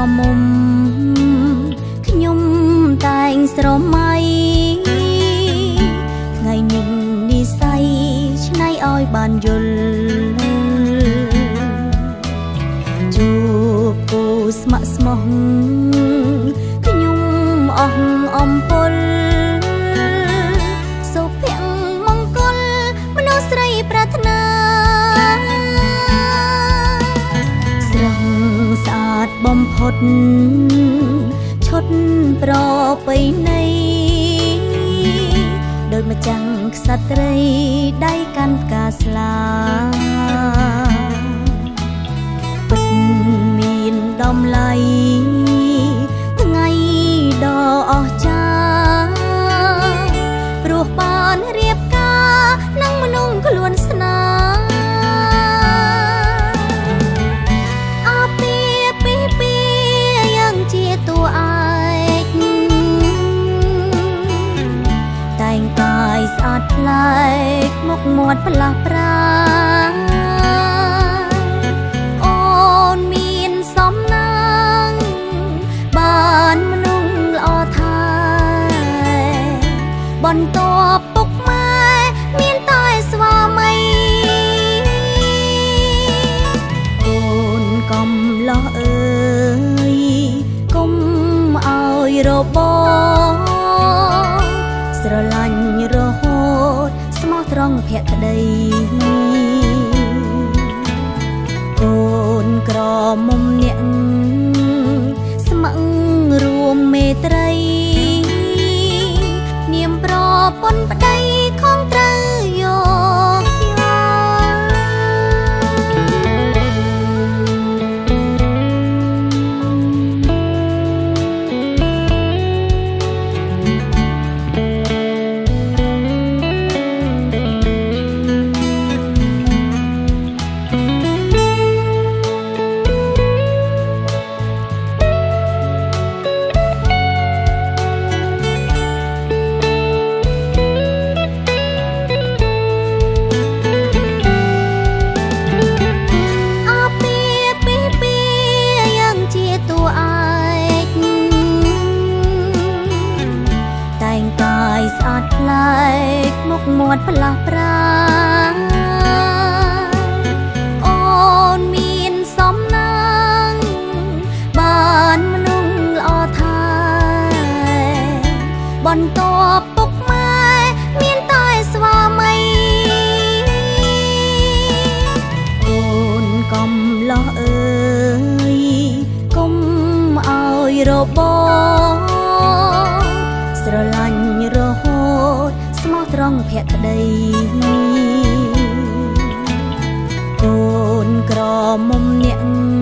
មុំខ្ញុំតែងស្រមៃថ្ងៃនេះនិស័យឆ្នៃឲ្យបានយល់ជួបគូស្ម័គ្រស្មោះខ្ញុំអស់អំពលសុភមង្គលមនុស្សស្រីប្រាថ្នាស្រស់ស្អាតបំផុតឈុតប្រពៃណីដូចម្ចាំងក្សត្រីដៃកាន់ផ្កាស្លាពិតមានតម្លៃថ្ងៃដ៏អស្ចារ្យព្រោះបានរៀបការនឹងមនុស្សខ្លួនស្នេហ៍អាពាពីពីយ៉ាងជាតួឯកតែងកាយស្អាតប្លែកមុខមាត់ផ្លាស់ប្រាអូនមានសំណាងបានមនុស្សល្អថែបន្ទាប់ពុកម៉ែមានតែស្វាមីអូនកុំលោះអើយកុំឲ្យរបស្រឡាញ់រហូតស្មោះត្រង់ភក្តីកូនក្រមុំអ្នកស្មឹងរួមមេត្រីនាមប្រពន្ធប្តីខំត្រូវយកមុខមាត់ផ្លាស់ប្រាអូនមានសំណាងបានមនុស្សល្អថែបន្ទាប់ពុកម៉ែមានតែស្វាមីអូនកុំលោះអើយកុំឲ្យរបស្រឡាញ់រហូតស្មោះត្រង់ភក្តីកូនក្រមុំអ្នក